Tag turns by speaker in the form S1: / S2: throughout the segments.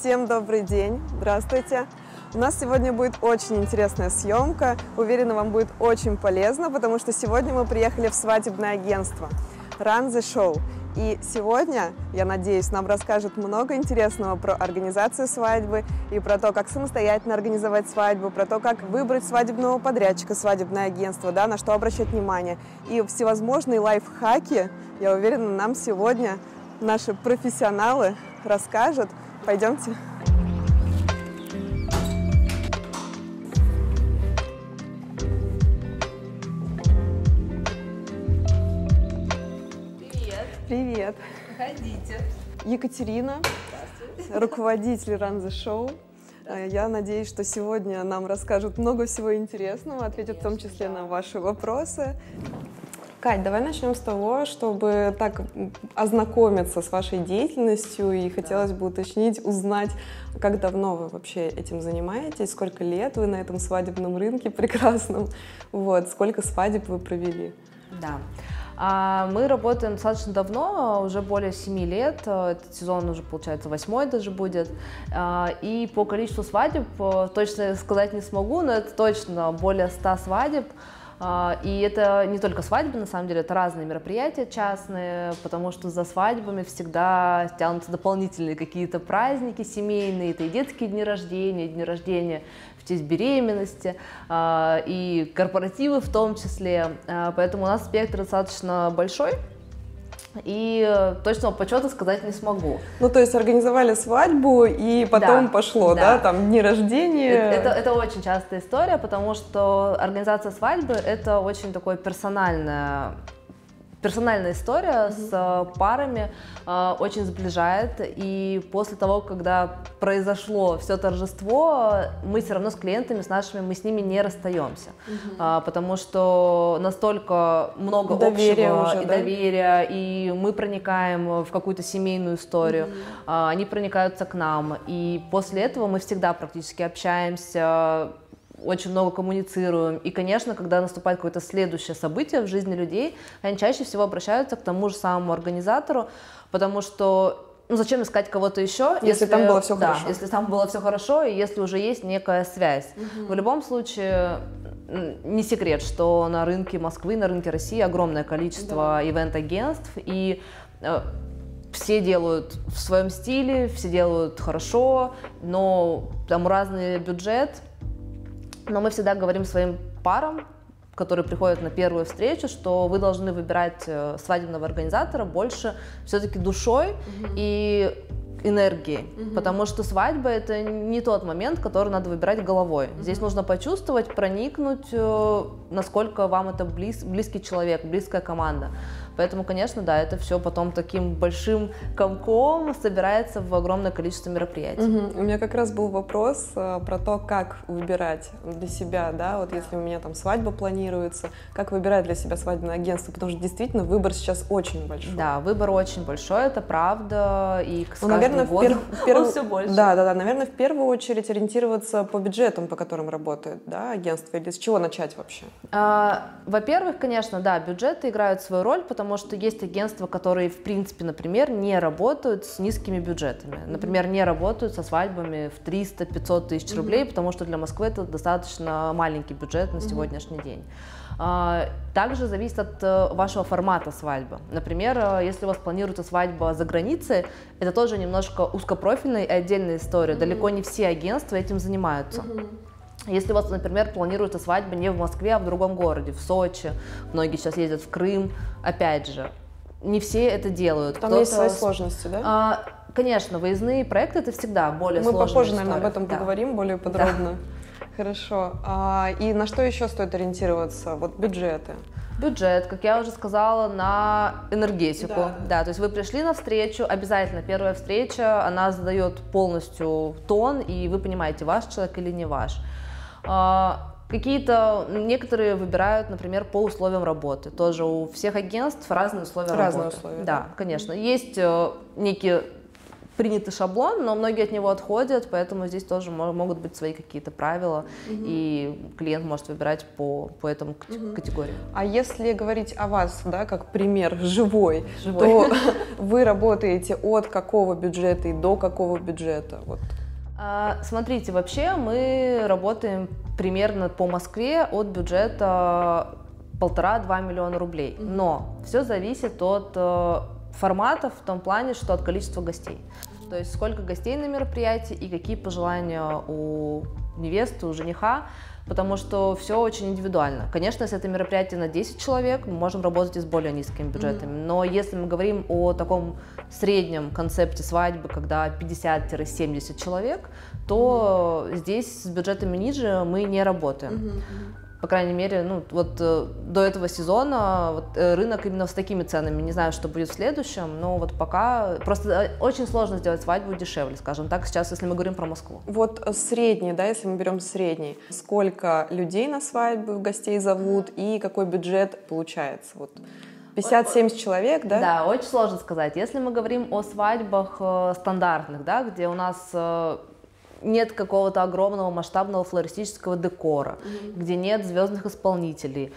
S1: Всем добрый день, здравствуйте. У нас сегодня будет очень интересная съемка. Уверена, вам будет очень полезно, потому что сегодня мы приехали в свадебное агентство Run the Show. И сегодня, я надеюсь, нам расскажут много интересного про организацию свадьбы и про то, как самостоятельно организовать свадьбу, про то, как выбрать свадебного подрядчика, свадебное агентство, да, на что обращать внимание. И всевозможные лайфхаки, я уверена, нам сегодня наши профессионалы расскажут. Пойдемте. Привет.
S2: Проходите.
S1: Екатерина, руководитель Run the Show. Я надеюсь, что сегодня нам расскажут много всего интересного, ответят в том числе на ваши вопросы. Кать, давай начнем с того, чтобы так ознакомиться с вашей деятельностью, и хотелось бы уточнить, узнать, как давно вы вообще этим занимаетесь, сколько лет вы на этом свадебном рынке прекрасном, вот, сколько свадеб вы провели.
S2: Да. Мы работаем достаточно давно, уже более 7 лет, этот сезон уже, получается, 8-й даже будет, и по количеству свадеб точно сказать не смогу, но это точно более 100 свадеб, и это не только свадьбы, на самом деле, это разные мероприятия частные, потому что за свадьбами всегда тянутся дополнительные какие-то праздники семейные, это и детские дни рождения в честь беременности, и корпоративы в том числе, поэтому у нас спектр достаточно большой, и точного почета сказать не смогу.
S1: Ну, то есть организовали свадьбу, и потом пошло, да, там дни рождения.
S2: Это очень частая история, потому что организация свадьбы — это очень такое персональная история с парами, очень сближает, и после того, когда произошло все торжество, мы все равно с клиентами, с нашими, мы с ними не расстаемся, потому что настолько много общего и доверия, и мы проникаем в какую-то семейную историю, они проникаются к нам, и после этого мы всегда практически общаемся, очень много коммуницируем. И, конечно, когда наступает какое-то следующее событие в жизни людей, они чаще всего обращаются к тому же самому организатору, потому что зачем искать кого-то еще,
S1: если там было все хорошо.
S2: Если там было все хорошо, и если уже есть некая связь. В любом случае, не секрет, что на рынке Москвы, на рынке России огромное количество ивент-агентств, и все делают в своем стиле, все делают хорошо, но там разный бюджет. Но мы всегда говорим своим парам, которые приходят на первую встречу, что вы должны выбирать свадебного организатора больше все-таки душой и энергией, потому что свадьба — это не тот момент, который надо выбирать головой. Здесь нужно почувствовать, проникнуть, насколько вам это близкий человек, близкая команда. Поэтому, конечно, да, это все потом таким большим комком собирается в огромное количество мероприятий.
S1: У меня как раз был вопрос про то, как выбирать для себя, да, вот если у меня там свадьба планируется, как выбирать для себя свадебное агентство, потому что действительно выбор сейчас очень большой.
S2: Да, выбор очень большой, это правда, и с
S1: каждым годом
S2: он все больше.
S1: Да, наверное, в первую очередь ориентироваться по бюджетам, по которым работает, да, агентство, или с чего начать вообще?
S2: Во-первых, конечно, да, бюджеты играют свою роль, потому что есть агентства, которые, в принципе, например, не работают с низкими бюджетами. Например, не работают со свадьбами в 300-500 тысяч рублей, потому что для Москвы это достаточно маленький бюджет на сегодняшний день. Также зависит от вашего формата свадьбы. Например, если у вас планируется свадьба за границей, это тоже немножко узкопрофильная и отдельная история. Далеко не все агентства этим занимаются. Если у вас, например, планируется свадьба не в Москве, а в другом городе, в Сочи, многие сейчас ездят в Крым, опять же, не все это делают.
S1: Там есть свои сложности, да?
S2: Конечно, выездные проекты — это всегда более сложная история.
S1: Мы попозже, наверное, об этом поговорим более подробно. Да. Хорошо. И на что еще стоит ориентироваться? Вот бюджеты.
S2: Бюджет, как я уже сказала, на энергетику. Да, то есть вы пришли на встречу, обязательно первая встреча, она задает полностью тон, и вы понимаете, ваш человек или не ваш. Некоторые выбирают, например, по условиям работы. Тоже у всех агентств разные условия работы. Да, конечно. Есть некий принятый шаблон, но многие от него отходят, поэтому здесь тоже могут быть свои какие-то правила, и клиент может выбирать по этому категории.
S1: А если говорить о вас, да, как пример то вы работаете от какого бюджета и до какого бюджета? Вот
S2: Смотрите, вообще мы работаем примерно по Москве от бюджета 1,5–2 миллиона рублей. Но все зависит от форматов в том плане, что от количества гостей. То есть сколько гостей на мероприятии и какие пожелания у невесты, у жениха, потому что все очень индивидуально. Конечно, если это мероприятие на 10 человек, мы можем работать и с более низкими бюджетами. Но если мы говорим о таком среднем концепте свадьбы, когда 50–70 человек, то здесь с бюджетами ниже мы не работаем. По крайней мере, ну, вот до этого сезона вот, рынок именно с такими ценами. Не знаю, что будет в следующем, но вот пока просто очень сложно сделать свадьбу дешевле, скажем так, сейчас, если мы говорим про Москву.
S1: Вот средний, да, если мы берем средний, сколько людей на свадьбу гостей зовут и какой бюджет получается? Вот 50–70 человек, да?
S2: Да, очень сложно сказать. Если мы говорим о свадьбах стандартных, да, где у нас нет какого-то огромного масштабного флористического декора, где нет звездных исполнителей,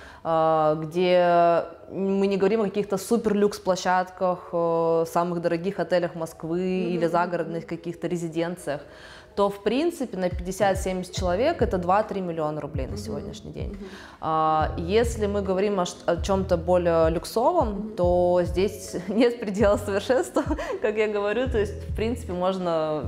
S2: где мы не говорим о каких-то супер-люкс площадках, самых дорогих отелях Москвы или загородных каких-то резиденциях, то в принципе на 50–70 человек это 2–3 миллиона рублей на сегодняшний день. Если мы говорим о чем-то более люксовом, то здесь нет предела совершенства, как я говорю, то есть в принципе можно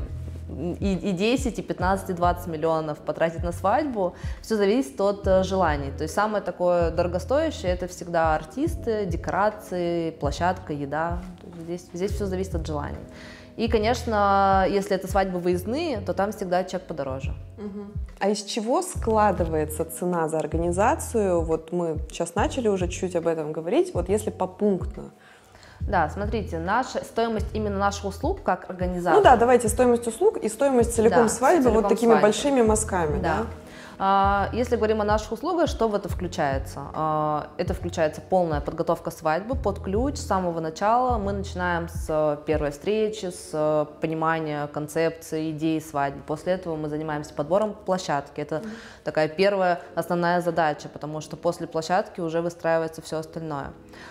S2: и 10, и 15, и 20 миллионов потратить на свадьбу, все зависит от желаний. То есть самое такое дорогостоящее — это всегда артисты, декорации, площадка, еда. Здесь все зависит от желаний. И, конечно, если это свадьбы выездные, то там всегда чек подороже.
S1: А из чего складывается цена за организацию? Вот мы сейчас начали уже чуть об этом говорить, вот если попунктно.
S2: Да, смотрите, стоимость именно наших услуг как организации.
S1: Ну да, давайте стоимость услуг и стоимость целиком свадьбы целиком вот такими свадьбы. Большими мазками. Да.
S2: Если говорим о наших услугах, что в это включается? Это включается полная подготовка свадьбы под ключ с самого начала. Мы начинаем с первой встречи, с понимания концепции, идеи свадьбы. После этого мы занимаемся подбором площадки. Это такая первая основная задача, потому что после площадки уже выстраивается все остальное.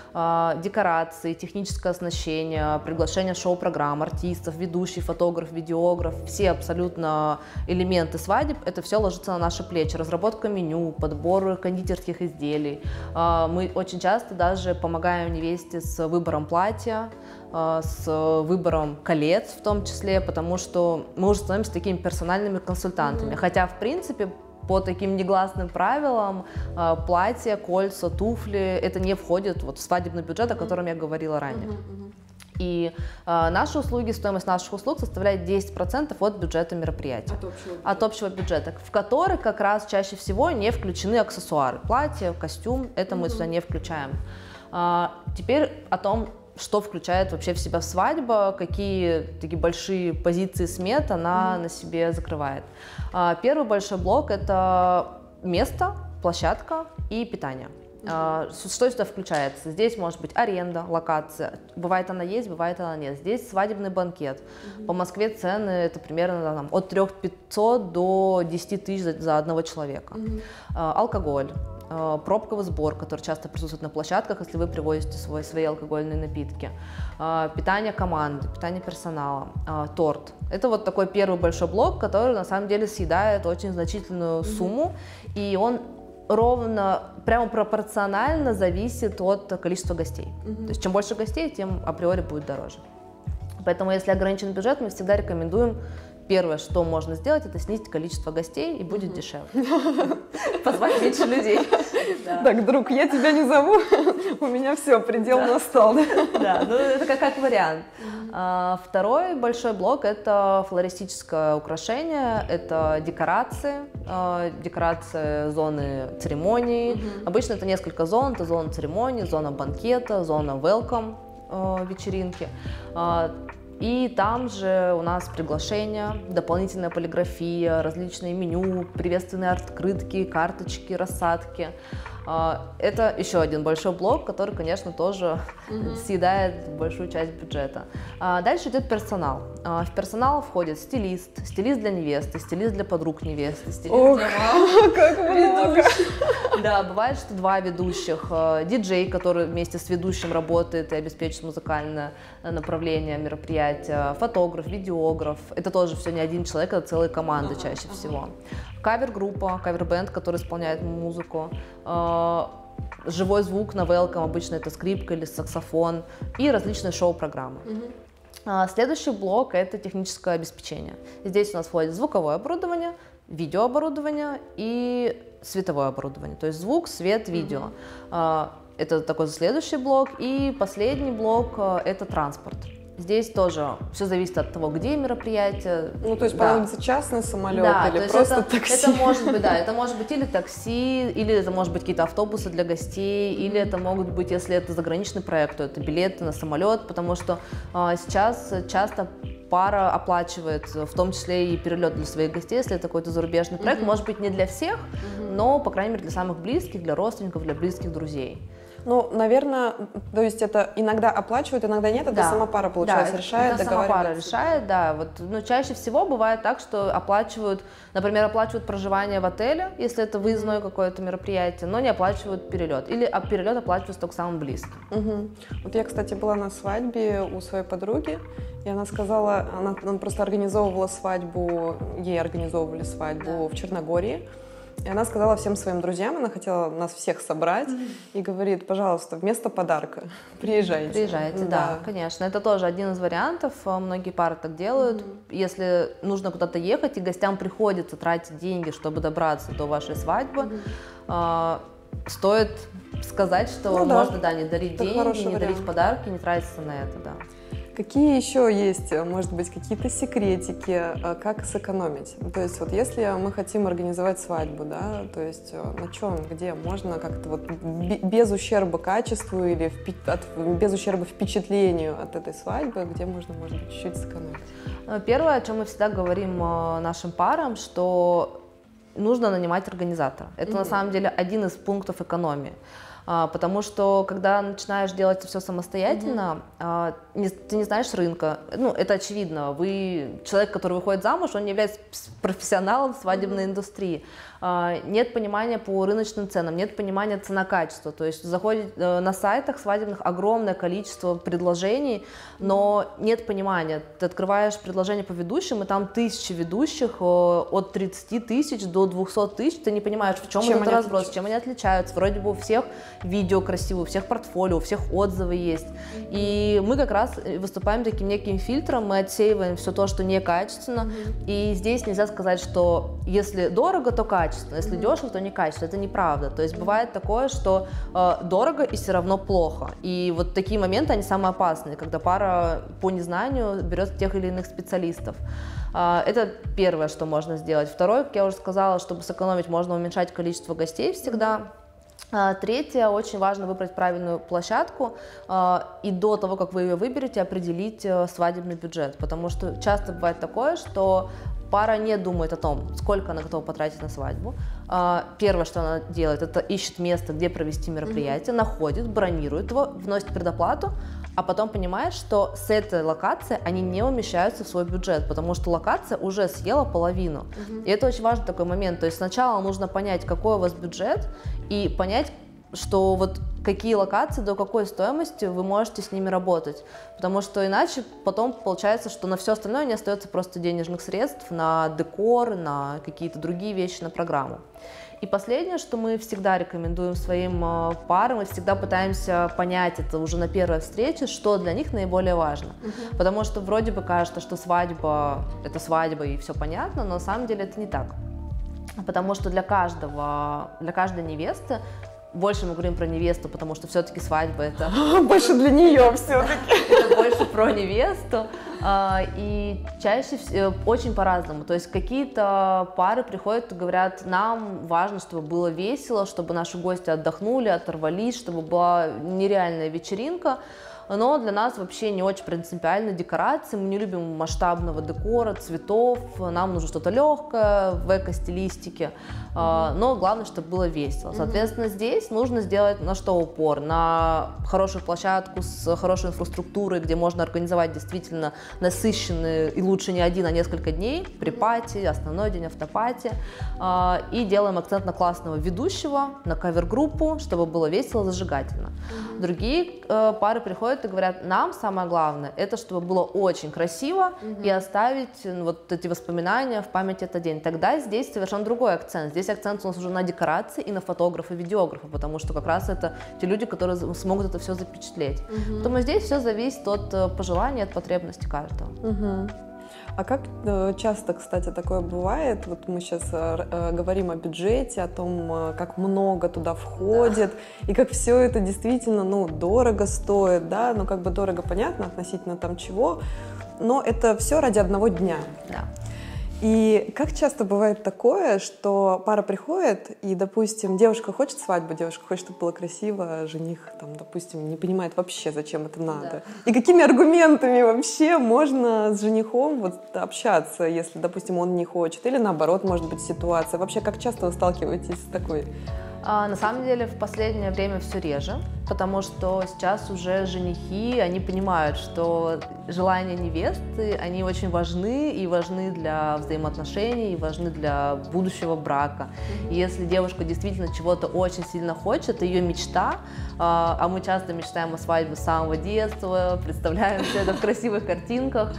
S2: Декорации, техническое оснащение, приглашение в шоу-программ, артистов, ведущий, фотограф, видеограф, все абсолютно элементы свадеб, это все ложится на наши плечи. Разработка меню, подбор кондитерских изделий. Мы очень часто даже помогаем невесте с выбором платья, с выбором колец в том числе, потому что мы уже становимся такими персональными консультантами. Хотя, в принципе, по таким негласным правилам платья, кольца, туфли — это не входит вот в свадебный бюджет, о котором я говорила ранее. И наши услуги, стоимость наших услуг составляет 10% от бюджета мероприятия. От общего бюджета, в который как раз чаще всего не включены аксессуары. Платье, костюм — это мы сюда не включаем. Теперь о том, что включает вообще в себя свадьба, какие такие большие позиции смет она на себе закрывает. Первый большой блок — это место, площадка и питание. Что сюда включается? Здесь может быть аренда, локация. Бывает она есть, бывает она нет. Здесь свадебный банкет. По Москве цены это примерно там, от 3500 до 10 тысяч за одного человека. Алкоголь. Пробковый сбор, который часто присутствует на площадках, если вы привозите свои алкогольные напитки, питание команды, питание персонала, торт. Это вот такой первый большой блок, который на самом деле съедает очень значительную сумму, и он ровно, прямо пропорционально зависит от количества гостей. То есть чем больше гостей, тем априори будет дороже. Поэтому если ограничен бюджет, мы всегда рекомендуем первое, что можно сделать, это снизить количество гостей, и будет дешевле. Позвать меньше людей.
S1: Так, друг, я тебя не зову, у меня все, предел настал.
S2: Да, ну это как вариант. Второй большой блок — это флористическое украшение, это декорации, декорации зоны церемоний. Обычно это несколько зон, это зона церемонии, зона банкета, зона welcome вечеринки. И там же у нас приглашения, дополнительная полиграфия, различные меню, приветственные открытки, карточки, рассадки. Это еще один большой блок, который, конечно, тоже съедает большую часть бюджета. Дальше идет персонал. В персонал входит стилист для невесты, стилист для подруг невесты, стилист для мам.
S1: Как много!
S2: Да, бывает, что 2 ведущих, диджей, который вместе с ведущим работает и обеспечит музыкальное направление мероприятия, мероприятия, фотограф, видеограф. Это тоже все не один человек, это целая команда чаще всего. Кавер-группа, кавер-бенд, который исполняет музыку. Живой звук на велкам, обычно это скрипка или саксофон. И различные шоу-программы. Следующий блок – это техническое обеспечение. Здесь у нас входит звуковое оборудование, видеооборудование и световое оборудование. То есть звук, свет, видео. Это такой следующий блок. И последний блок – это транспорт. Здесь тоже все зависит от того, где мероприятие.
S1: Ну, то есть понадобится частный самолет,
S2: да,
S1: или просто такси?
S2: Это может быть, да, это может быть или такси, или это может быть какие-то автобусы для гостей, или это могут быть, если это заграничный проект, то это билеты на самолет, потому что сейчас часто пара оплачивает, в том числе и перелет для своих гостей, если это какой-то зарубежный проект, может быть, не для всех, но, по крайней мере, для самых близких, для родственников, для близких друзей.
S1: Ну, наверное, то есть это иногда оплачивают, иногда нет, это сама пара, получается, решает,
S2: договаривается. Да, сама пара решает, да. Вот, но чаще всего бывает так, что оплачивают, например, оплачивают проживание в отеле, если это выездное какое-то мероприятие, но не оплачивают перелет. Или перелет оплачивается только самым близким.
S1: Вот я, кстати, была на свадьбе у своей подруги, и она сказала, она просто организовывала свадьбу, ей организовывали свадьбу в Черногории. И она сказала всем своим друзьям, она хотела нас всех собрать, и говорит: пожалуйста, вместо подарка приезжайте.
S2: Приезжайте, да, конечно. Это тоже один из вариантов, многие пары так делают. Если нужно куда-то ехать, и гостям приходится тратить деньги, чтобы добраться до вашей свадьбы, стоит сказать, что можно, не дарить деньги, не дарить подарки, не тратиться на это, да.
S1: Какие еще есть, может быть, какие-то секретики, как сэкономить? То есть вот если мы хотим организовать свадьбу, да, то есть на чем, где можно как-то вот без ущерба качеству или без ущерба впечатлению от этой свадьбы, где можно, может быть, чуть-чуть сэкономить?
S2: Первое, о чем мы всегда говорим нашим парам, что нужно нанимать организатора. Это на самом деле один из пунктов экономии. Потому что, когда начинаешь делать все самостоятельно, ты не знаешь рынка. Ну, это очевидно. Человек, который выходит замуж, он не является профессионалом свадебной индустрии. Нет понимания по рыночным ценам, нет понимания цена-качество. То есть заходит на сайтах свадебных огромное количество предложений, но нет понимания. Ты открываешь предложение по ведущим, и там тысячи ведущих, от 30 тысяч до 200 тысяч. Ты не понимаешь, в чем этот разброс, чем они отличаются. Вроде бы у всех видео красивые, у всех портфолио, у всех отзывы есть. И мы как раз выступаем таким неким фильтром, мы отсеиваем все то, что некачественно. И здесь нельзя сказать, что если дорого, то качественно, если дешево, то некачественно. Это неправда. То есть бывает такое, что дорого и все равно плохо. И вот такие моменты, они самые опасные, когда пара по незнанию берет тех или иных специалистов. Это первое, что можно сделать. Второе, как я уже сказала, чтобы сэкономить, можно уменьшать количество гостей всегда. Третье, очень важно выбрать правильную площадку и до того, как вы ее выберете, определить свадебный бюджет, потому что часто бывает такое, что пара не думает о том, сколько она готова потратить на свадьбу. Первое, что она делает, это ищет место, где провести мероприятие, находит, бронирует его, вносит предоплату, а потом понимает, что с этой локацией они не умещаются в свой бюджет, потому что локация уже съела половину. И это очень важный такой момент. То есть сначала нужно понять, какой у вас бюджет, и понять, что вот какие локации, до какой стоимости вы можете с ними работать. Потому что иначе потом получается, что на все остальное не остается просто денежных средств на декор, на какие-то другие вещи, на программу. И последнее, что мы всегда рекомендуем своим парам, мы всегда пытаемся понять это уже на первой встрече, что для них наиболее важно. Потому что вроде бы кажется, что свадьба – это свадьба и все понятно, но на самом деле это не так. Потому что для каждой невесты, больше мы говорим про невесту, потому что все-таки свадьба это…
S1: Больше для нее все-таки.
S2: Это больше про невесту. И чаще очень по-разному. То есть какие-то пары приходят и говорят, нам важно, чтобы было весело, чтобы наши гости отдохнули, оторвались, чтобы была нереальная вечеринка. Но для нас вообще не очень принципиально декорации, мы не любим масштабного декора, цветов, нам нужно что-то легкое в эко-стилистике, но главное, чтобы было весело. Соответственно, здесь нужно сделать на что упор? На хорошую площадку с хорошей инфраструктурой, где можно организовать действительно насыщенные, и лучше не один, а несколько дней, при-пати, основной день, автопати, и делаем акцент на классного ведущего, на кавер-группу, чтобы было весело, зажигательно. Другие пары приходят приходят и говорят, нам самое главное, это чтобы было очень красиво и оставить вот эти воспоминания в памяти этот день. Тогда здесь совершенно другой акцент. Здесь акцент у нас уже на декорации и на фотографа, видеографа, потому что как раз это те люди, которые смогут это все запечатлеть. Поэтому здесь все зависит от пожеланий, от потребностей каждого.
S1: А как часто, кстати, такое бывает? Вот мы сейчас говорим о бюджете, о том, как много туда входит, и как все это действительно, ну, дорого стоит, да, ну, как бы дорого, понятно, относительно там чего, но это все ради одного дня.
S2: Да.
S1: И как часто бывает такое, что пара приходит, и, допустим, девушка хочет свадьбу, девушка хочет, чтобы было красиво, а жених, там, допустим, не понимает вообще, зачем это надо. Да. И какими аргументами вообще можно с женихом вот общаться, если, допустим, он не хочет, или наоборот, может быть, ситуация. Вообще, как часто вы сталкиваетесь с такой?
S2: На самом деле в последнее время все реже, потому что сейчас уже женихи, они понимают, что желания невесты, они очень важны и важны для взаимоотношений, и важны для будущего брака. И если девушка действительно чего-то очень сильно хочет, ее мечта, а мы часто мечтаем о свадьбе с самого детства, представляем все это в красивых картинках,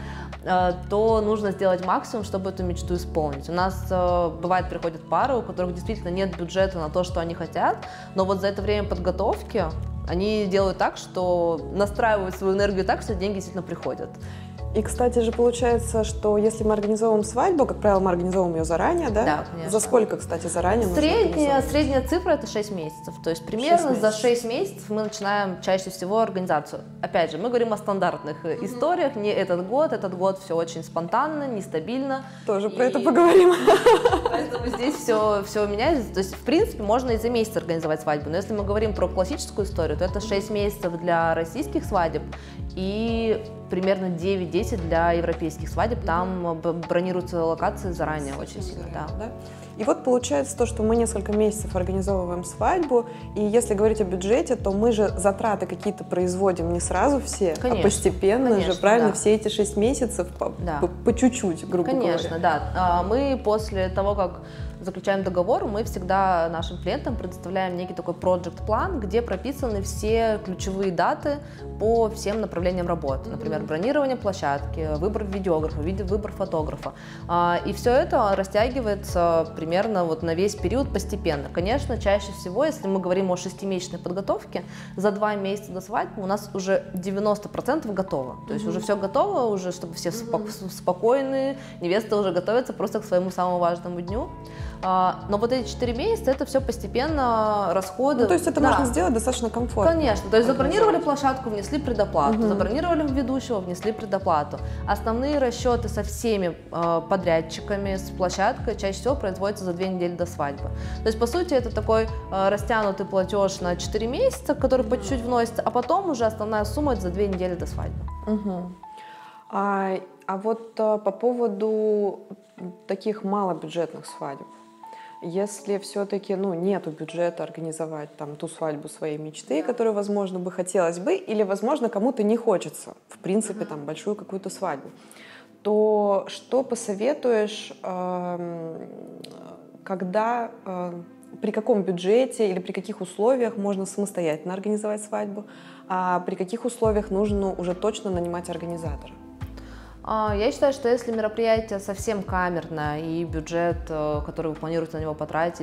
S2: то нужно сделать максимум, чтобы эту мечту исполнить. У нас бывает приходят пары, у которых действительно нет бюджета на то, что они хотят, но вот за это время подготовки они делают так, что настраивают свою энергию так, что деньги действительно приходят.
S1: И, кстати же, получается, что если мы организовываем свадьбу, как правило, мы организовываем ее заранее, да?
S2: Да, конечно.
S1: За сколько, кстати, заранее?
S2: Средняя цифра – это 6 месяцев. То есть примерно за 6 месяцев мы начинаем чаще всего организацию. Опять же, мы говорим о стандартных историях, не этот год все очень спонтанно, нестабильно.
S1: Тоже про это поговорим.
S2: Поэтому здесь все меняется. То есть, в принципе, можно и за месяц организовать свадьбу. Но если мы говорим про классическую историю, то это 6 месяцев для российских свадеб и примерно 9-10 для европейских свадеб. Там бронируются локации заранее очень сильно. Да.
S1: И вот получается то, что мы несколько месяцев организовываем свадьбу, и если говорить о бюджете, то мы же затраты какие-то производим не сразу все, конечно, а постепенно же, правильно, да. Все эти 6 месяцев по чуть-чуть, грубо говоря.
S2: Конечно, да. Мы после того, как заключаем договор, мы всегда нашим клиентам предоставляем некий такой проект-план, где прописаны все ключевые даты по всем направлениям работы. Например, бронирование площадки, выбор видеографа, выбор фотографа. И все это растягивается примерно вот на весь период постепенно. Конечно, чаще всего, если мы говорим о 6-месячной подготовке, за 2 месяца до свадьбы у нас уже 90% готово. То есть уже все готово, уже чтобы все спокойны, невеста уже готовится просто к своему самому важному дню. Но вот эти 4 месяца это все постепенно расходы.
S1: Ну, то есть это можно сделать достаточно комфортно.
S2: Конечно. То есть забронировали площадку, внесли предоплату. Забронировали ведущего, внесли предоплату. Основные расчеты со всеми подрядчиками, с площадкой чаще всего производятся за 2 недели до свадьбы. То есть, по сути, это такой растянутый платеж на 4 месяца, который по чуть-чуть вносится, а потом уже основная сумма это за 2 недели до свадьбы.
S1: А вот по поводу таких малобюджетных свадеб. Если все-таки нету бюджета организовать там ту свадьбу своей мечты, которую, возможно, бы хотелось бы, или, возможно, кому-то не хочется, в принципе, там большую какую-то свадьбу, то что посоветуешь, когда, при каком бюджете или при каких условиях можно самостоятельно организовать свадьбу, а при каких условиях нужно уже точно нанимать организатора?
S2: Я считаю, что если мероприятие совсем камерное и бюджет, который вы планируете на него потратить,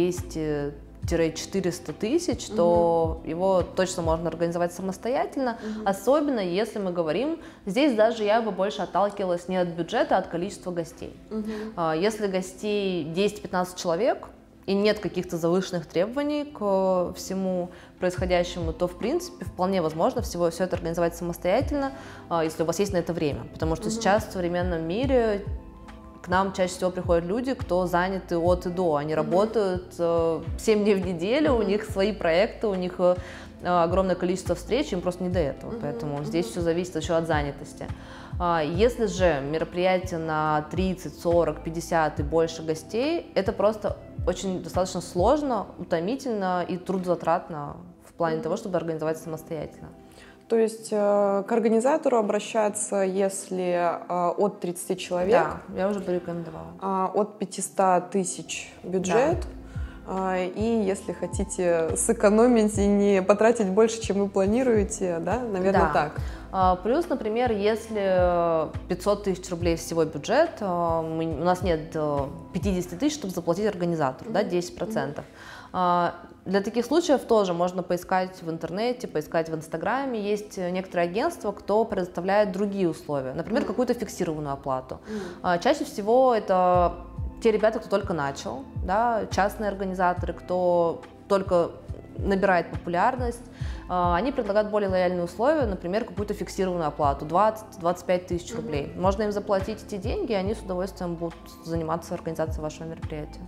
S2: 200-400 тысяч, то его точно можно организовать самостоятельно, особенно если мы говорим, здесь даже я бы больше отталкивалась не от бюджета, а от количества гостей. Если гостей 10-15 человек, и нет каких-то завышенных требований к всему происходящему, то, в принципе, вполне возможно все это организовать самостоятельно, если у вас есть на это время. Потому что сейчас в современном мире к нам чаще всего приходят люди, кто заняты от и до. Они работают 7 дней в неделю, у них свои проекты, у них огромное количество встреч, им просто не до этого. Поэтому здесь все зависит еще от занятости. Если же мероприятие на 30, 40, 50 и больше гостей, это просто очень достаточно сложно, утомительно и трудозатратно в плане того, чтобы организовать самостоятельно.
S1: То есть к организатору обращаться, если от 30 человек?
S2: Да, я уже порекомендовала.
S1: От 500 тысяч бюджет? И если хотите сэкономить и не потратить больше, чем вы планируете, да, наверное,
S2: Да.
S1: так.
S2: Плюс, например, если 500 тысяч рублей всего бюджет, у нас нет 50 тысяч, чтобы заплатить организатору, да, 10%. Для таких случаев тоже можно поискать в интернете, поискать в Инстаграме. Есть некоторые агентства, кто предоставляет другие условия, например, какую-то фиксированную оплату. Чаще всего это те ребята, кто только начал, да, частные организаторы, кто только набирает популярность, они предлагают более лояльные условия, например, какую-то фиксированную оплату, 20-25 тысяч рублей. Можно им заплатить эти деньги, и они с удовольствием будут заниматься организацией вашего мероприятия.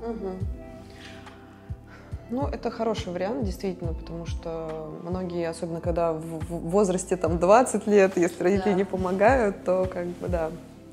S1: Ну, это хороший вариант, действительно, потому что многие, особенно когда в возрасте там 20 лет, если родители не помогают, то как бы да.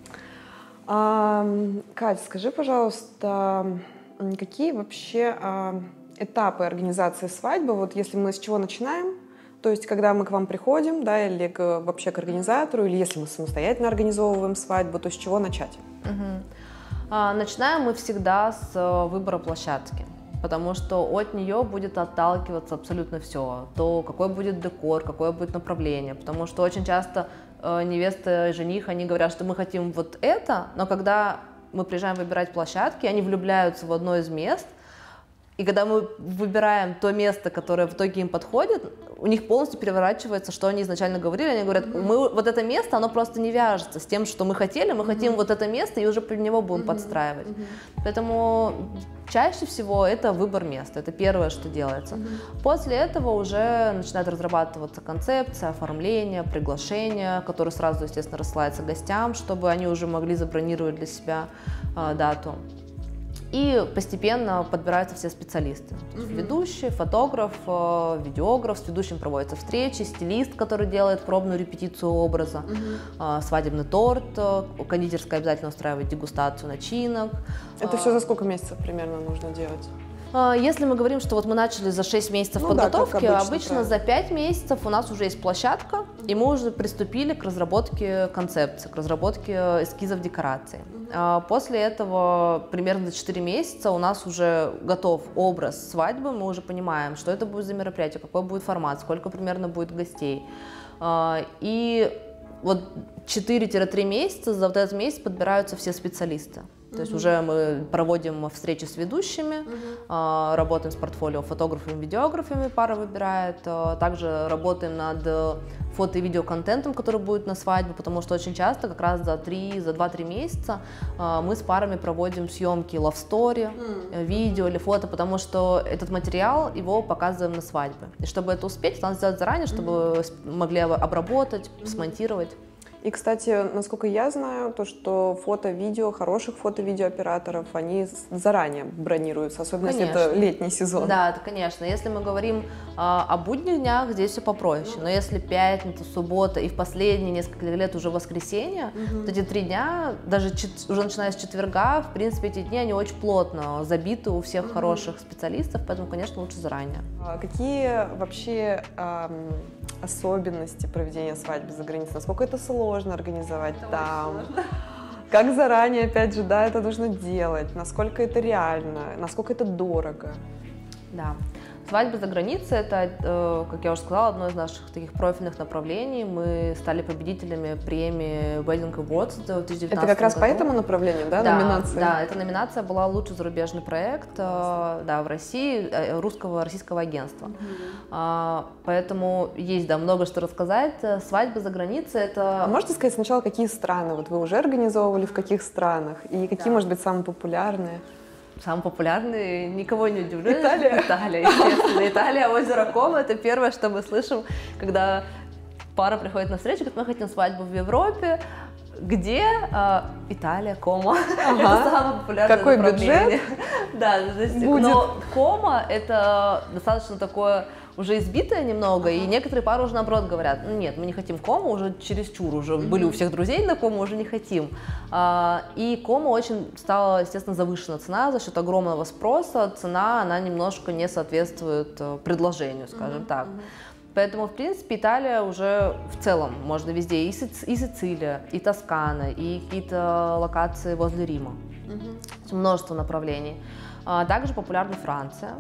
S1: Кать, скажи, пожалуйста, какие вообще этапы организации свадьбы, вот если мы с чего начинаем, то есть когда мы к вам приходим, да, или вообще к организатору, или если мы самостоятельно организовываем свадьбу, то с чего начать?
S2: Начинаем мы всегда с выбора площадки, потому что от нее будет отталкиваться абсолютно все. То, какой будет декор, какое будет направление, потому что очень часто невеста и жених, они говорят, что мы хотим вот это, но когда мы приезжаем выбирать площадки, они влюбляются в одно из мест, и когда мы выбираем то место, которое в итоге им подходит, у них полностью переворачивается, что они изначально говорили. Они говорят, мы вот это место, оно просто не вяжется с тем, что мы хотели. Мы хотим вот это место и уже под него будем подстраивать. Поэтому чаще всего это выбор места. Это первое, что делается. После этого уже начинает разрабатываться концепция, оформление, приглашение, которое сразу, естественно, рассылается гостям, чтобы они уже могли забронировать для себя дату. И постепенно подбираются все специалисты. То есть ведущий, фотограф, видеограф, с ведущим проводятся встречи, стилист, который делает пробную репетицию образа, свадебный торт, кондитерская обязательно устраивает дегустацию начинок.
S1: Это все за сколько месяцев примерно нужно делать?
S2: Если мы говорим, что вот мы начали за 6 месяцев подготовки,
S1: да,
S2: обычно за 5 месяцев у нас уже есть площадка, и мы уже приступили к разработке концепции, к разработке эскизов декораций. После этого примерно за 4 месяца у нас уже готов образ свадьбы, мы уже понимаем, что это будет за мероприятие, какой будет формат, сколько примерно будет гостей. И вот 4-3 месяца, за вот этот месяц подбираются все специалисты. То есть уже мы проводим встречи с ведущими, работаем с портфолио фотографами, видеографами, пара выбирает. Также работаем над фото- и видеоконтентом, который будет на свадьбе, потому что очень часто, как раз за 2-3 месяца, мы с парами проводим съемки love story, видео или фото, потому что этот материал, его показываем на свадьбе. И чтобы это успеть, надо сделать заранее, чтобы могли обработать, смонтировать.
S1: И, кстати, насколько я знаю, то, что фото-видео, хороших фото-видеооператоров, они заранее бронируются, особенно если это летний сезон.
S2: Да, это конечно. Если мы говорим о будних днях, здесь все попроще. Но если пятница, суббота и в последние несколько лет уже воскресенье, то эти 3 дня, даже уже начиная с четверга, в принципе, эти дни, они очень плотно забиты у всех хороших специалистов, поэтому, конечно, лучше заранее.
S1: Какие вообще особенности проведения свадьбы за границей? Насколько это сложно организовать там? Как заранее, опять же, да, это нужно делать? Насколько это реально? Насколько это дорого?
S2: Да. Свадьба за границей – это, как я уже сказала, одно из наших таких профильных направлений. Мы стали победителями премии Wedding Awards в 2019 году.
S1: Это как раз по этому направлению, да, номинация?
S2: Да, эта номинация была «Лучший зарубежный проект» в России, российского агентства. Поэтому есть, много что рассказать. Свадьба за границей – это…
S1: Можете сказать сначала, какие страны вот вы уже организовывали, в каких странах, и какие, может быть, самые популярные?
S2: Самый популярный, никого не удивлю.
S1: Италия.
S2: Италия, естественно. Италия, озеро Комо. Это первое, что мы слышим, когда пара приходит на встречу, говорит, мы хотим свадьбу в Европе. Где? Италия, Комо. Это самое популярное направление.
S1: Какой бюджет?
S2: Да, но Комо это достаточно такое уже избитое немного, и некоторые пары уже наоборот говорят, ну нет, мы не хотим Комо, уже чересчур, уже были у всех друзей на Комо, уже не хотим. И Комо очень стала, естественно, завышена цена за счет огромного спроса, цена, она немножко не соответствует предложению, скажем так. Поэтому, в принципе, Италия уже в целом можно везде, и Сицилия, и Тоскана, и какие-то локации возле Рима. Множество направлений. Также популярна Франция,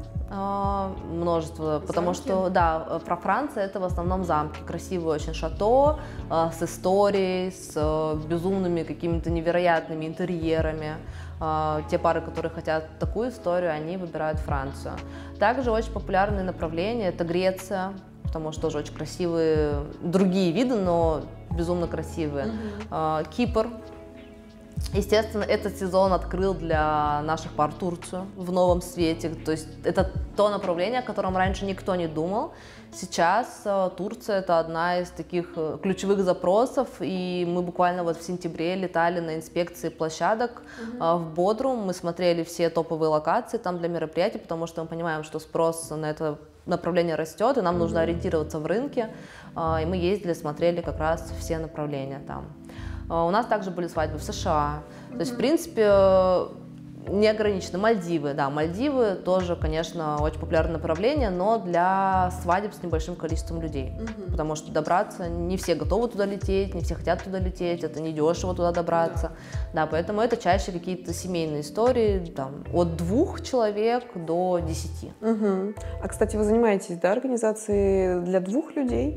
S2: множество, потому что, да, про Францию это в основном замки, красивые очень шато, с историей, с безумными какими-то невероятными интерьерами. Те пары, которые хотят такую историю, они выбирают Францию. Также очень популярные направления – это Греция, потому что тоже очень красивые другие виды, но безумно красивые. Кипр. Естественно, этот сезон открыл для наших пар Турцию в новом свете. То есть это то направление, о котором раньше никто не думал. Сейчас Турция – это одна из таких ключевых запросов, и мы буквально вот в сентябре летали на инспекции площадок в Бодрум. Мы смотрели все топовые локации там для мероприятий, потому что мы понимаем, что спрос на это направление растет, и нам нужно ориентироваться в рынке. И мы ездили, смотрели как раз все направления там. У нас также были свадьбы в США. То есть, в принципе, не ограничено. Мальдивы, да, Мальдивы тоже, конечно, очень популярное направление, но для свадеб с небольшим количеством людей. Потому что добраться, не все готовы туда лететь, не все хотят туда лететь, это недешево туда добраться. Да, поэтому это чаще какие-то семейные истории, там, от 2 человек до 10.
S1: А, кстати, вы занимаетесь, да, организацией для 2 людей,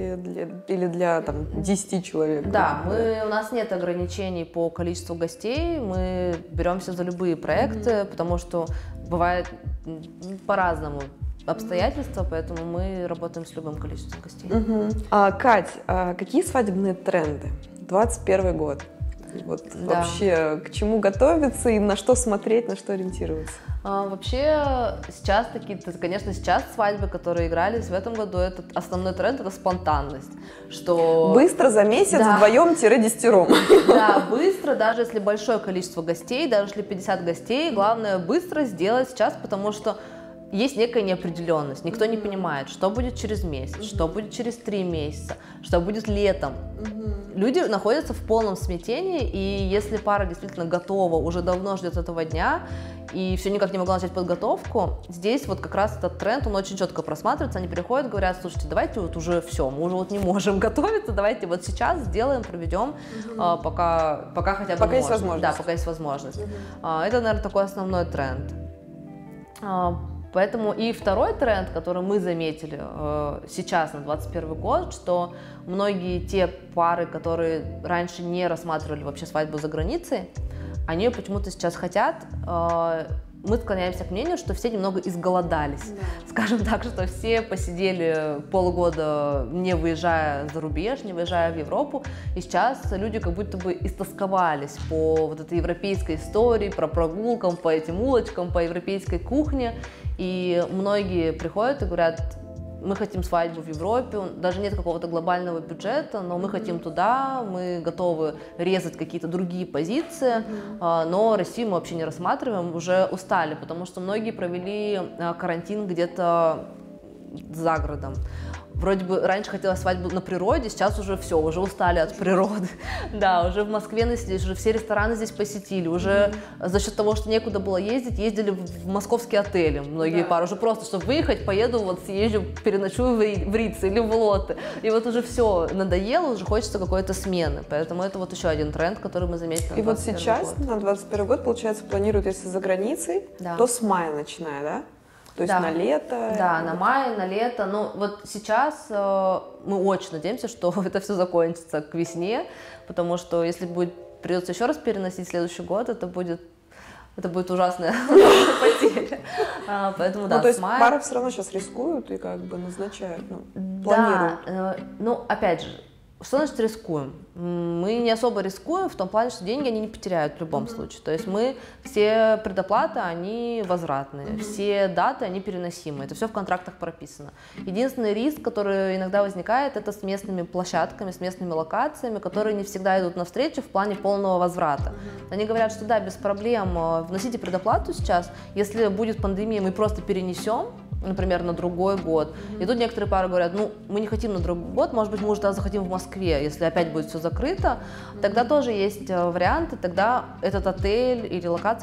S1: или для, там, 10 человек?
S2: Да, у нас нет ограничений по количеству гостей, мы беремся за любые проекты, потому что бывает по-разному обстоятельства, поэтому мы работаем с любым количеством гостей.
S1: Кать, какие свадебные тренды? 21 год. Вот вообще к чему готовиться и на что смотреть, на что ориентироваться?
S2: Вообще сейчас конечно, сейчас свадьбы, которые игрались в этом году, это основной тренд, это спонтанность. Что...
S1: Быстро за месяц вдвоем-10.
S2: Да, быстро, даже если большое количество гостей, даже если 50 гостей, главное быстро сделать сейчас, потому что есть некая неопределенность, никто не понимает, что будет через месяц, что будет через 3 месяца, что будет летом. Люди находятся в полном смятении, и если пара действительно готова, уже давно ждет этого дня, и все никак не могла начать подготовку, здесь вот как раз этот тренд, он очень четко просматривается, они приходят, говорят: слушайте, давайте вот уже все, мы уже вот не можем готовиться, давайте вот сейчас сделаем, проведем, пока хотя бы
S1: пока есть возможность.
S2: Да, пока есть возможность. Это, наверное, такой основной тренд. Поэтому и второй тренд, который мы заметили сейчас на 2021 год, что многие те пары, которые раньше не рассматривали вообще свадьбу за границей, они ее почему-то сейчас хотят. Мы склоняемся к мнению, что все немного изголодались. Да. Скажем так, что все посидели полгода, не выезжая за рубеж, не выезжая в Европу, и сейчас люди как будто бы истосковались по вот этой европейской истории, про прогулкам по этим улочкам, по европейской кухне, и многие приходят и говорят: мы хотим свадьбу в Европе, даже нет какого-то глобального бюджета, но мы хотим туда, мы готовы резать какие-то другие позиции, но Россию мы вообще не рассматриваем, уже устали, потому что многие провели карантин где-то за городом. Вроде бы раньше хотелось свадьбу на природе, сейчас уже все, уже устали от природы. Да, уже в Москве населись, уже все рестораны здесь посетили, уже за счет того, что некуда было ездить, ездили в московские отели. Многие пары уже просто, чтобы выехать, поеду, вот съезжу, переночую в Рице или в Лотте. И вот уже все надоело, уже хочется какой-то смены. Поэтому это вот еще один тренд, который мы заметили.
S1: И вот сейчас, на 2021 год, получается, планируют, если за границей, то с мая начиная, да? То есть на лето?
S2: Да, на май, на лето. Ну вот сейчас мы очень надеемся, что это все закончится к весне, потому что если придется еще раз переносить следующий год, это будет ужасная потеря. Поэтому да,
S1: то есть пары все равно сейчас рискуют и как бы назначают, планируют.
S2: Да, опять же, что значит рискуем? Мы не особо рискуем в том плане, что деньги они не потеряют в любом случае. То есть все предоплаты, они возвратные, все даты, они переносимые. Это все в контрактах прописано. Единственный риск, который иногда возникает, это с местными площадками, с местными локациями, которые не всегда идут навстречу в плане полного возврата. Они говорят, что да, без проблем, вносите предоплату сейчас, если будет пандемия, мы просто перенесем, например, на другой год. И тут некоторые пары говорят: мы не хотим на другой год, может быть, мы уже тогда захотим в Москве, если опять будет все закрыто. Тогда тоже есть варианты, тогда этот отель или локация говорит: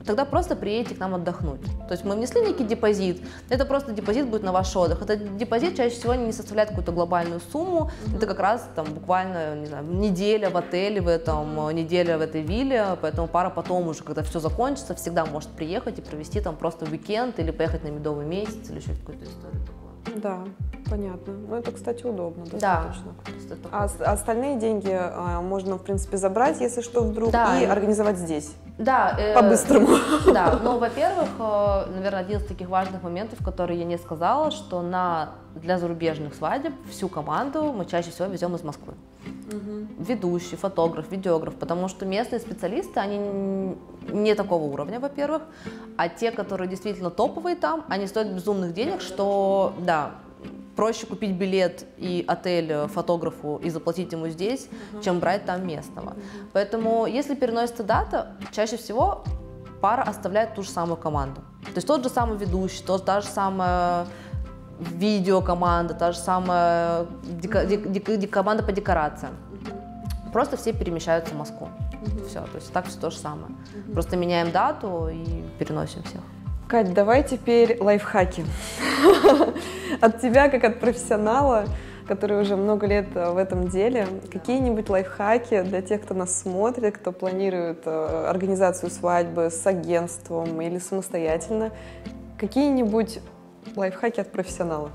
S2: тогда просто приедете к нам отдохнуть. То есть мы внесли некий депозит, это просто депозит будет на ваш отдых. Этот депозит чаще всего не составляет какую-то глобальную сумму, это как раз там буквально, не знаю, неделя в отеле, неделя в этой вилле, поэтому пара потом уже, когда все закончится, всегда может приехать и провести там просто уикенд или поехать на медовый месяц или еще какую-то историю такую.
S1: Да, понятно. Ну, это, кстати, удобно.
S2: Да.
S1: А остальные деньги можно, в принципе, забрать, если что, вдруг,
S2: да,
S1: и организовать здесь?
S2: Да.
S1: По-быстрому.
S2: Да, но, во-первых, наверное, один из таких важных моментов, который я не сказала, что для зарубежных свадеб всю команду мы чаще всего везем из Москвы. Ведущий, фотограф, видеограф, потому что местные специалисты, они не такого уровня, во-первых, а те, которые действительно топовые там, они стоят безумных денег, что, да, проще купить билет и отель фотографу и заплатить ему здесь, чем брать там местного. Поэтому, если переносится дата, чаще всего пара оставляет ту же самую команду. То есть тот же самый ведущий, та же самая видеокоманда, та же самая команда по декорациям. Просто все перемещаются в Москву. Все, то есть так все то же самое. Просто меняем дату и переносим всех.
S1: Кать, давай теперь лайфхаки. От тебя, как от профессионала, который уже много лет в этом деле, какие-нибудь лайфхаки для тех, кто нас смотрит, кто планирует организацию свадьбы с агентством или самостоятельно, какие-нибудь лайфхаки от профессионала?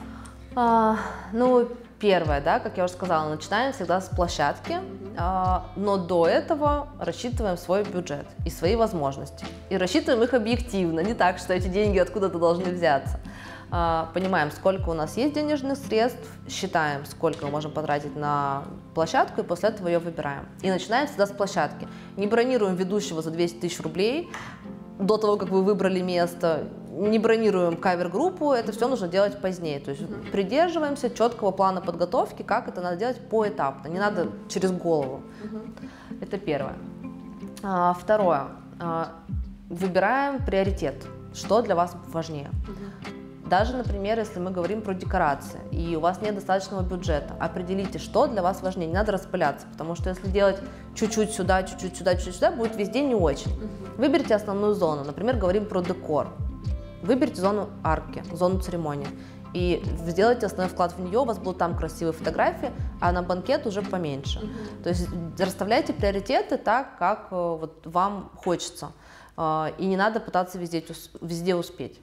S2: Ну, первое, да, как я уже сказала, начинаем всегда с площадки, но до этого рассчитываем свой бюджет и свои возможности. И рассчитываем их объективно, не так, что эти деньги откуда-то должны взяться. Понимаем, сколько у нас есть денежных средств, считаем, сколько мы можем потратить на площадку, и после этого ее выбираем. И начинаем всегда с площадки. Не бронируем ведущего за 200 тысяч рублей до того, как вы выбрали место, не бронируем кавер-группу, это все нужно делать позднее. То есть придерживаемся четкого плана подготовки, как это надо делать поэтапно, не надо через голову. Это первое. Второе. Выбираем приоритет, что для вас важнее. Даже, например, если мы говорим про декорации, и у вас нет достаточного бюджета, определите, что для вас важнее. Не надо распыляться, потому что если делать чуть-чуть сюда, чуть-чуть сюда, чуть-чуть сюда, будет везде не очень. Выберите основную зону. Например, говорим про декор. Выберите зону арки, зону церемонии. И сделайте основной вклад в нее, у вас будут там красивые фотографии, а на банкет уже поменьше. То есть расставляйте приоритеты так, как вот вам хочется. И не надо пытаться везде успеть.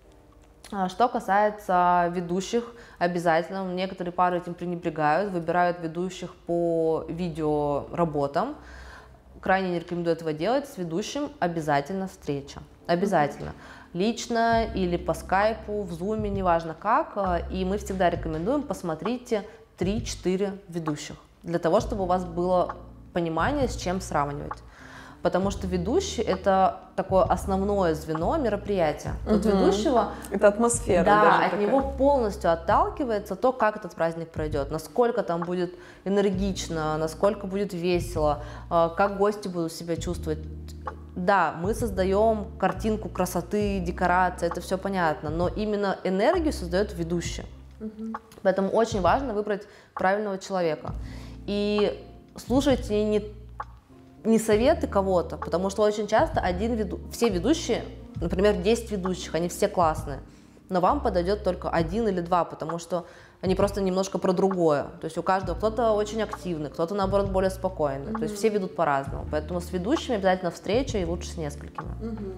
S2: Что касается ведущих, обязательно, некоторые пары этим пренебрегают, выбирают ведущих по видеоработам. Крайне не рекомендую этого делать, с ведущим обязательно встреча, обязательно. Лично или по скайпу, в зуме, неважно как, и мы всегда рекомендуем, посмотрите 3-4 ведущих, для того, чтобы у вас было понимание, с чем сравнивать. Потому что ведущий – это такое основное звено мероприятия. От ведущего…
S1: Это атмосфера.
S2: Да, от него полностью отталкивается то, как этот праздник пройдет, насколько там будет энергично, насколько будет весело, как гости будут себя чувствовать. Да, мы создаем картинку красоты, декорации, это все понятно, но именно энергию создает ведущий. Поэтому очень важно выбрать правильного человека. И слушайте не советы кого-то, потому что очень часто все ведущие, например, 10 ведущих, они все классные, но вам подойдет только 1 или 2, потому что они просто немножко про другое. То есть у каждого кто-то очень активный, кто-то, наоборот, более спокойный. То есть все ведут по-разному. Поэтому с ведущими обязательно встреча и лучше с несколькими.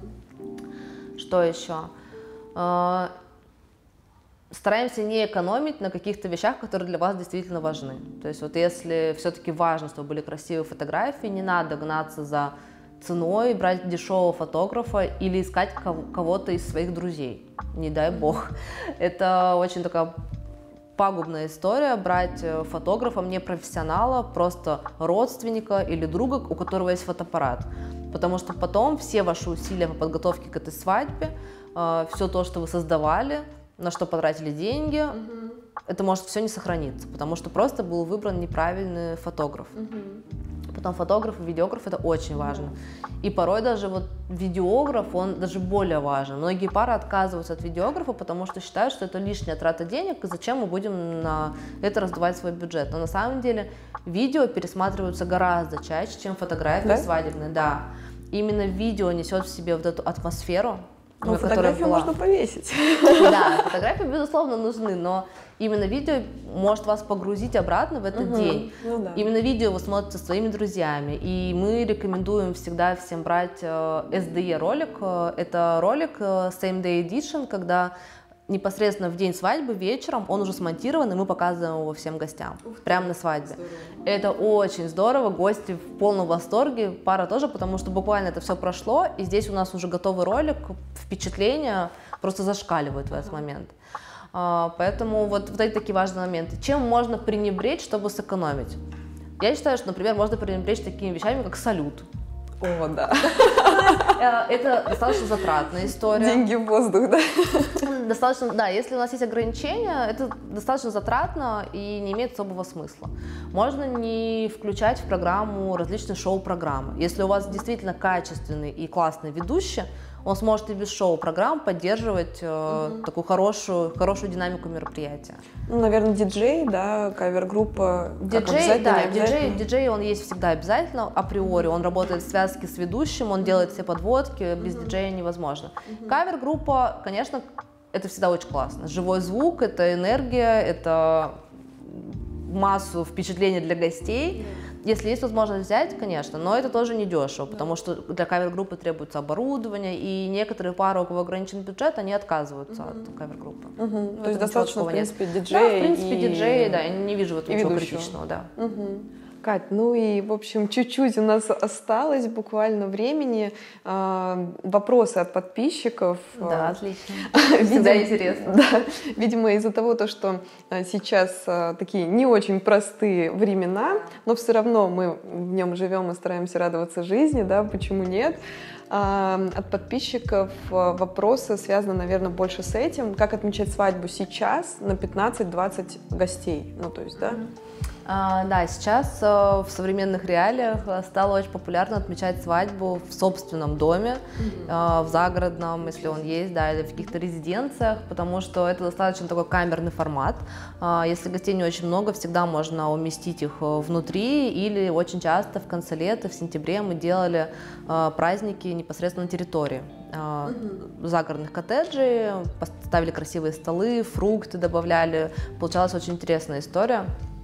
S2: Что еще? Стараемся не экономить на каких-то вещах, которые для вас действительно важны. То есть вот если все-таки важно, чтобы были красивые фотографии, не надо гнаться за ценой, брать дешевого фотографа или искать кого-то из своих друзей. Не дай бог. Это очень такая пагубная история, брать фотографа не профессионала, просто родственника или друга, у которого есть фотоаппарат. Потому что потом все ваши усилия по подготовке к этой свадьбе, все то, что вы создавали, на что потратили деньги, это может все не сохраниться, потому что просто был выбран неправильный фотограф. Потом фотограф и видеограф – это очень важно. И порой даже вот видеограф, он даже более важен. Многие пары отказываются от видеографа, потому что считают, что это лишняя трата денег, и зачем мы будем на это раздавать свой бюджет. Но на самом деле видео пересматриваются гораздо чаще, чем фотографии свадебные. Да. именно видео несет в себе вот эту атмосферу.
S1: Ну, фотографию можно повесить.
S2: Да, фотографии, безусловно, нужны, но именно видео может вас погрузить обратно в этот день.
S1: Ну, да.
S2: Именно видео вы смотрите со своими друзьями, и мы рекомендуем всегда всем брать SDE ролик. Это ролик Same Day Edition, когда непосредственно в день свадьбы вечером он уже смонтирован, и мы показываем его всем гостям прямо на свадьбе.
S1: Здорово.
S2: Это очень здорово, гости в полном восторге, пара тоже, потому что буквально это все прошло, и здесь у нас уже готовый ролик, впечатления просто зашкаливают в этот момент. Поэтому вот эти такие важные моменты. Чем можно пренебречь, чтобы сэкономить? Я считаю, что, например, можно пренебречь такими вещами, как салют.
S1: О, да.
S2: Это достаточно затратная история.
S1: Деньги в воздух, да?
S2: Достаточно, да, если у нас есть ограничения, это достаточно затратно и не имеет особого смысла. Можно не включать в программу различные шоу-программы. Если у вас действительно качественный и классный ведущий, он сможет и без шоу-программ поддерживать такую хорошую динамику мероприятия.
S1: Ну, наверное, диджей, да, кавер-группа.
S2: Диджей, да, диджей, он есть всегда обязательно, априори. Он работает в связке с ведущим, он делает все подводки, без диджея невозможно. Кавер-группа, конечно, это всегда очень классно. Живой звук, это энергия, это массу впечатлений для гостей. Если есть возможность взять, конечно, но это тоже не дешево, потому что для кавер-группы требуется оборудование, и некоторые пары, у кого ограничен бюджет, они отказываются от кавер-группы.
S1: То есть достаточно, в принципе, диджея.
S2: Да, в принципе, диджея, да, я не вижу в этом ничего критичного, да.
S1: Кать, ну и, в общем, чуть-чуть у нас осталось буквально времени. Вопросы от подписчиков.
S2: Да, отлично. Всегда интересно.
S1: Да, видимо, из-за того, что сейчас такие не очень простые времена, но все равно мы в нем живем и стараемся радоваться жизни, да, почему нет? От подписчиков вопросы связаны, наверное, больше с этим. Как отмечать свадьбу сейчас на 15-20 гостей? Ну, то есть, да?
S2: Да, сейчас в современных реалиях стало очень популярно отмечать свадьбу в собственном доме, в загородном, если он есть, да, или в каких-то резиденциях, потому что это достаточно такой камерный формат. Если гостей не очень много, всегда можно уместить их внутри, или очень часто в конце лета, в сентябре мы делали праздники непосредственно на территории загородных коттеджей, поставили красивые столы, фрукты добавляли, получалась очень интересная история.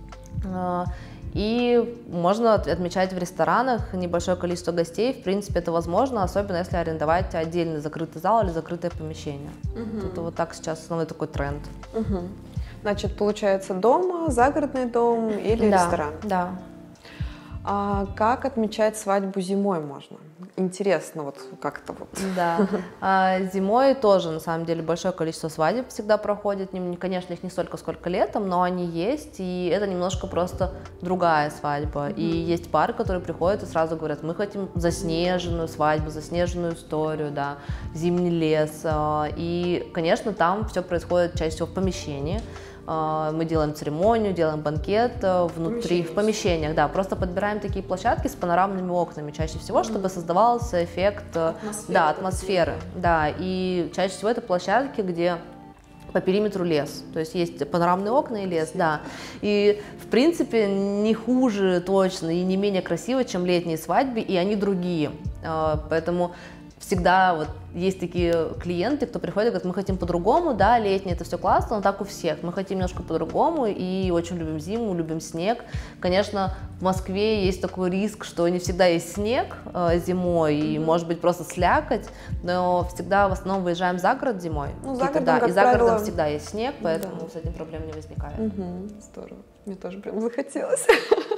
S2: И можно отмечать в ресторанах небольшое количество гостей, в принципе, это возможно, особенно если арендовать отдельный закрытый зал или закрытое помещение. Это вот так сейчас основной такой тренд.
S1: Значит, получается, дом, загородный дом или ресторан?
S2: Да.
S1: А как отмечать свадьбу зимой можно? Интересно, вот как-то вот.
S2: Да, зимой тоже, на самом деле, большое количество свадеб всегда проходит. Конечно, их не столько, сколько летом, но они есть, и это немножко просто другая свадьба. И есть пары, которые приходят и сразу говорят: мы хотим заснеженную свадьбу, заснеженную историю, да, зимний лес. И, конечно, там все происходит чаще всего в помещении. Мы делаем церемонию, делаем банкет внутри, в помещениях, да, просто подбираем такие площадки с панорамными окнами чаще всего, чтобы создавался эффект атмосферы, да, и чаще всего это площадки, где по периметру лес, то есть есть панорамные окна и лес, да, и в принципе не хуже точно и не менее красиво, чем летние свадьбы, и они другие, поэтому всегда вот есть такие клиенты, кто приходит и говорит: мы хотим по-другому, да, летнее это все классно, но так у всех, мы хотим немножко по-другому и очень любим зиму, любим снег. Конечно, в Москве есть такой риск, что не всегда есть снег зимой и может быть просто слякоть, но всегда в основном выезжаем за город зимой,
S1: ну,
S2: и за городом
S1: правило...
S2: всегда есть снег, поэтому с этим проблем не возникает.
S1: Здорово, мне тоже прям захотелось.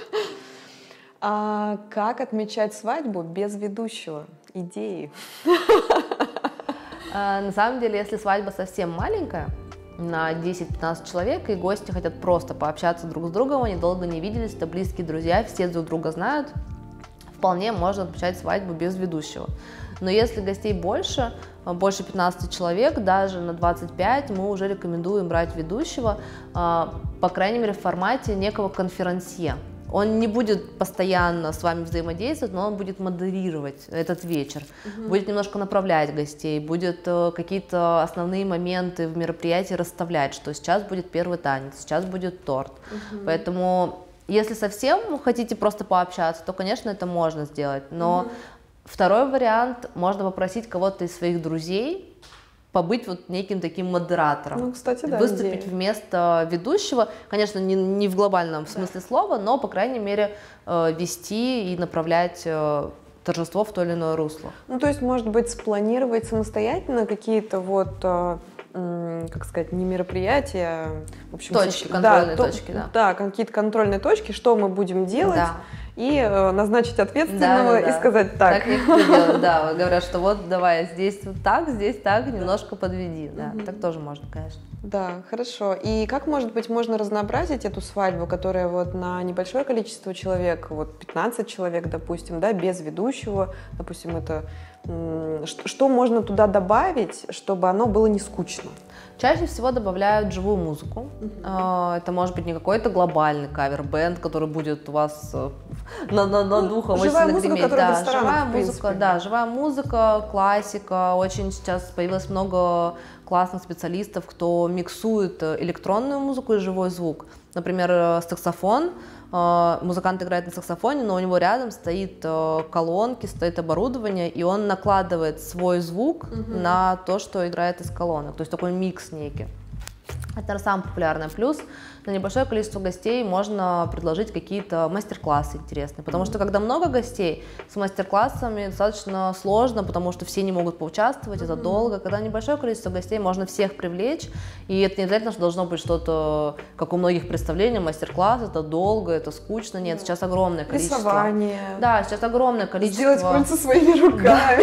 S1: А как отмечать свадьбу без ведущего? Идеи.
S2: На самом деле, если свадьба совсем маленькая, на 10-15 человек, и гости хотят просто пообщаться друг с другом, они долго не виделись, это близкие друзья, все друг друга знают, вполне можно отмечать свадьбу без ведущего. Но если гостей больше 15 человек, даже на 25, мы уже рекомендуем брать ведущего, по крайней мере, в формате некого конферансье. Он не будет постоянно с вами взаимодействовать, но он будет модерировать этот вечер, будет немножко направлять гостей, будет какие-то основные моменты в мероприятии расставлять, что сейчас будет первый танец, сейчас будет торт. Поэтому, если совсем хотите просто пообщаться, то, конечно, это можно сделать, но Второй вариант, можно попросить кого-то из своих друзей побыть вот неким таким модератором.
S1: Ну, кстати, да,
S2: выступить
S1: идея.
S2: Вместо ведущего, конечно, не в глобальном смысле слова, но, по крайней мере, вести и направлять торжество в то или иное русло.
S1: Ну, то есть, может быть, спланировать самостоятельно какие-то вот, как сказать, не мероприятия, в общем,
S2: точки, контрольные точки, да.
S1: Да, какие-то контрольные точки, что мы будем делать. Да. И назначить ответственного и сказать так.
S2: Так некоторые делают, да. Говорят, что вот давай здесь так, немножко подведи. Да, так тоже можно, конечно.
S1: Да, хорошо. И как, может быть, можно разнообразить эту свадьбу, которая вот на небольшое количество человек, вот 15 человек, допустим, да, без ведущего, допустим, это что можно туда добавить, чтобы оно было не скучно?
S2: Чаще всего добавляют живую музыку. Это может быть не какой-то глобальный кавер-бэнд, который будет у вас над ухом очень нагреметь. Да, живая музыка, да, живая музыка, классика. Очень сейчас появилось много классных специалистов, кто миксует электронную музыку и живой звук. Например, саксофон. Музыкант играет на саксофоне, но у него рядом стоит колонки, стоит оборудование, и он накладывает свой звук на то, что играет из колонок. То есть такой микс некий. Это самое популярное. Плюс на небольшое количество гостей можно предложить какие-то мастер-классы интересные, потому что когда много гостей, с мастер-классами достаточно сложно, потому что все не могут поучаствовать, это долго. Когда небольшое количество гостей, можно всех привлечь, и это не обязательно, что должно быть что-то, как у многих представлений, мастер-класс, это долго, это скучно. Нет, сейчас огромное количество.
S1: Рисование.
S2: Да, сейчас огромное количество.
S1: Сделать кольца своими руками.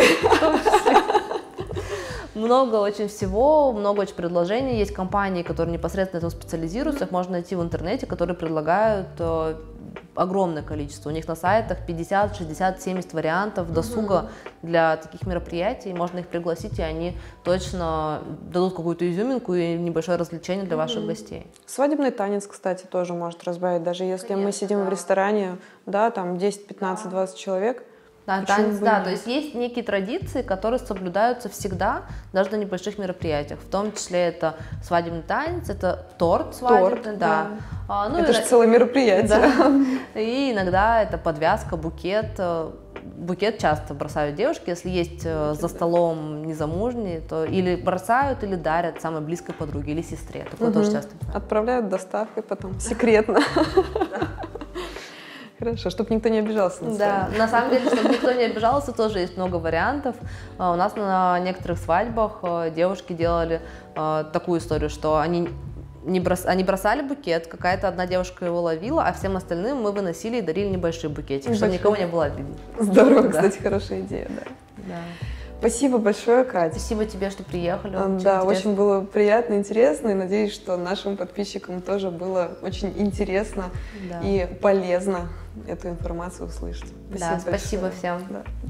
S2: Много очень всего, много очень предложений. Есть компании, которые непосредственно этому специализируются, их можно найти в интернете, которые предлагают огромное количество. У них на сайтах 50, 60, 70 вариантов досуга для таких мероприятий. Можно их пригласить, и они точно дадут какую-то изюминку и небольшое развлечение для ваших гостей.
S1: Свадебный танец, кстати, тоже может разбавить. Даже если мы сидим в ресторане, да, там 10, 15, 20 человек.
S2: Да, танец, да, то есть есть некие традиции, которые соблюдаются всегда, даже на небольших мероприятиях. В том числе это свадебный танец, это торт свадебный, да.
S1: Ну, это же целое мероприятие.
S2: Да. И иногда это подвязка, букет. Букет часто бросают девушки, если есть за столом незамужние, то или бросают, или дарят самой близкой подруге или сестре. Такое тоже часто бывает.
S1: Отправляют доставкой потом, секретно. Хорошо, чтобы никто не обижался на свадьбе.
S2: Да, на самом деле, чтобы никто не обижался, тоже есть много вариантов. У нас на некоторых свадьбах девушки делали такую историю, что они бросали букет, какая-то одна девушка его ловила, а всем остальным мы выносили и дарили небольшие букетики, чтобы никого не было обидно.
S1: Здорово, кстати, хорошая идея, да. Спасибо большое, Катя.
S2: Спасибо тебе, что приехали.
S1: Да, очень было приятно, интересно, и надеюсь, что нашим подписчикам тоже было очень интересно и полезно эту информацию услышать.
S2: Спасибо всем.
S1: Да.